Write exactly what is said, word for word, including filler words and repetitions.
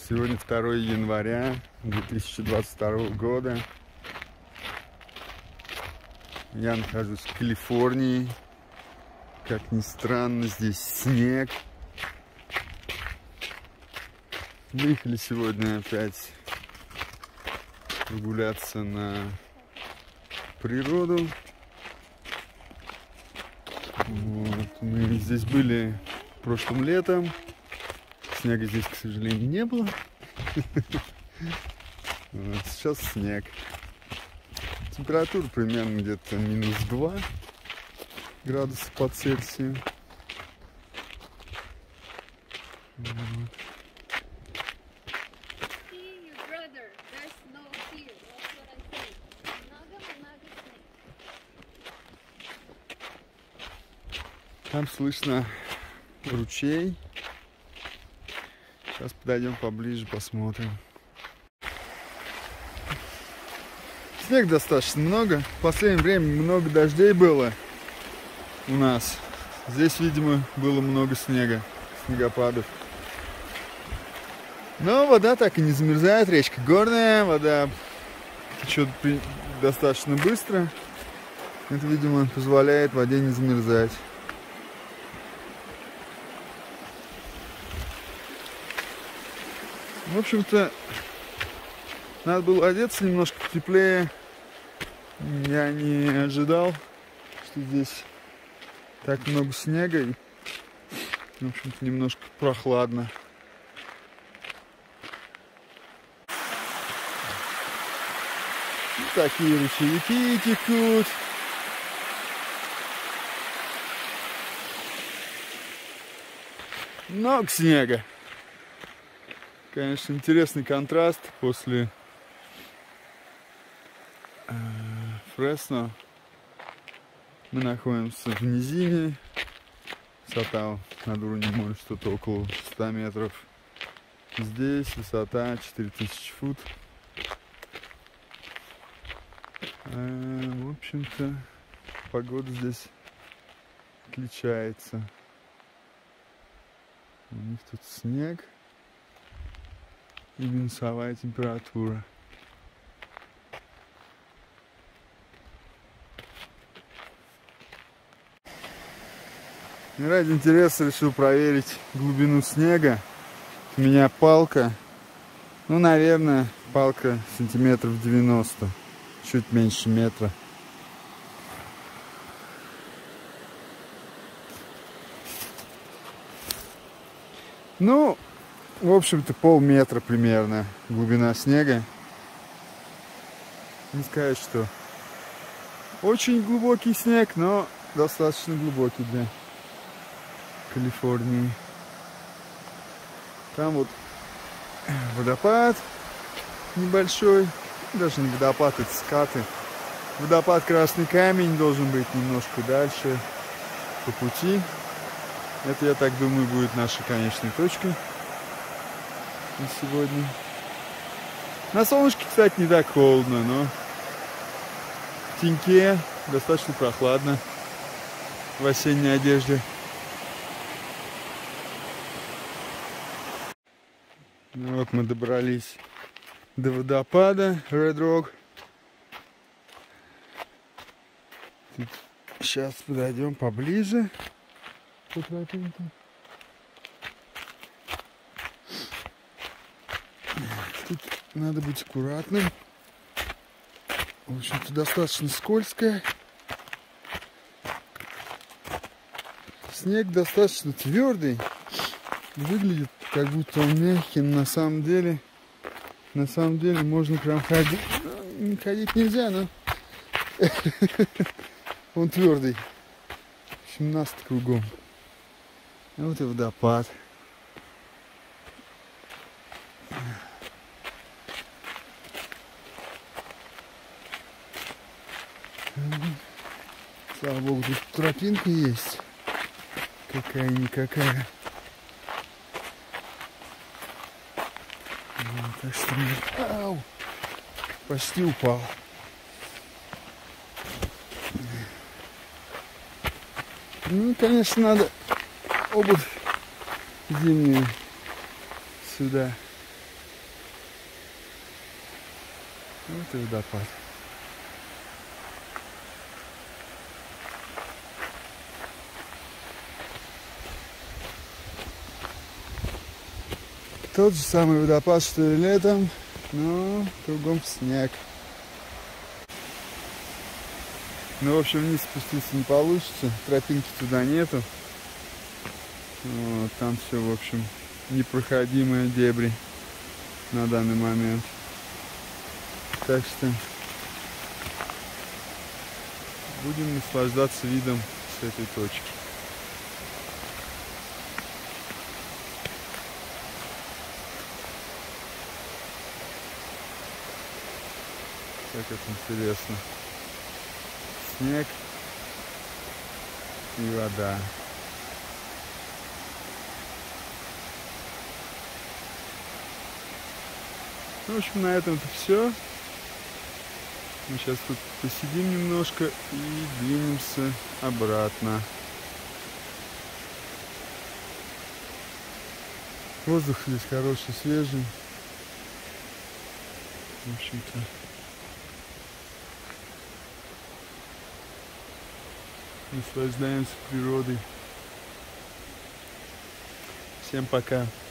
Сегодня второе января две тысячи двадцать второго года. Я нахожусь в Калифорнии. Как ни странно, здесь снег. Выехали сегодня опять прогуляться на природу. Вот. Мы здесь были прошлым летом. Снега здесь, к сожалению, не было. Вот, сейчас снег. Температура примерно где-то минус два градуса по Цельсию. Вот. Там слышно ручей. Сейчас подойдем поближе, посмотрим. Снег достаточно много. В последнее время много дождей было у нас. Здесь, видимо, было много снега, снегопадов. Но вода так и не замерзает. Речка горная, вода течет достаточно быстро. Это, видимо, позволяет воде не замерзать. В общем-то, надо было одеться немножко потеплее. Я не ожидал, что здесь так много снега. И, в общем-то, немножко прохладно. Вот такие ручейки текут. Много снега. Конечно, интересный контраст после э, Фресно. Мы находимся в низине. Высота над уровнем моря что-то около ста метров. Здесь высота четыре тысячи фут. Э, в общем-то, погода здесь отличается. У них тут снег и минусовая температура. И ради интереса решил проверить глубину снега. У меня палка, ну, наверное, палка сантиметров девяносто, чуть меньше метра. Ну, в общем-то, полметра примерно глубина снега. Не сказать, что очень глубокий снег, но достаточно глубокий для Калифорнии. Там вот водопад небольшой, даже не водопад, это скаты. Водопад Красный Камень должен быть немножко дальше по пути. Это, я так думаю, будет нашей конечной точкой на сегодня. На солнышке, кстати, не так холодно, но в теньке достаточно прохладно в осенней одежде. Ну вот мы добрались до водопада Red Rock. Тут сейчас подойдем поближе по тропинке. Тут надо быть аккуратным. В общем-то, достаточно скользкое. Снег достаточно твердый. Выглядит, как будто он мягкий, но на самом деле, на самом деле можно прям ходить. Ну, ходить нельзя, но он твердый. В общем, нас кругом. Вот и водопад. Слава богу, тут тропинка есть. Какая-никакая. Так что мы... Ау! Почти упал. Ну, конечно, надо обувь зимнюю сюда Вот и водопад. Тот же самый водопад, что и летом, но кругом снег. Ну, в общем, вниз спуститься не получится, тропинки туда нету. Вот, там все, в общем, непроходимые дебри на данный момент. Так что будем наслаждаться видом с этой точки. Как это интересно. Снег и вода. В общем, на этом-то все. Мы сейчас тут посидим немножко и двинемся обратно. Воздух здесь хороший, свежий. В общем-то. Наслаждаемся природой. Всем пока.